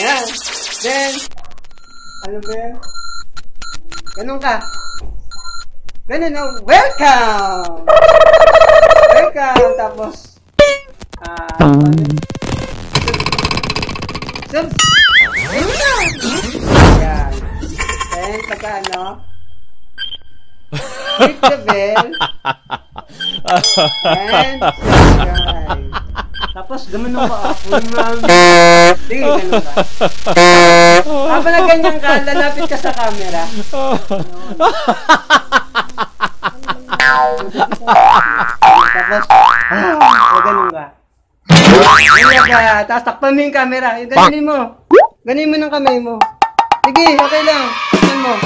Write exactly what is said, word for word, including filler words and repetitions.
Ayan. Then, ano ba yan? Ganun ka. Ganun na, welcome! Welcome! Tapos, ah, uh, subs! Ganun na! Ayan. Then, pagka ano, click the bell, and subscribe. Tapos, gumanon ka ako, ma'am. Sige, ganun ka. Habang na ganyan ka, lalapit ka sa camera. Tapos, ah, ganun ka. Ganyan ka. Tapos, takpan mo yung camera. Ganin mo. Ganin mo ng kamay mo. Sige, okay lang. Ganin mo.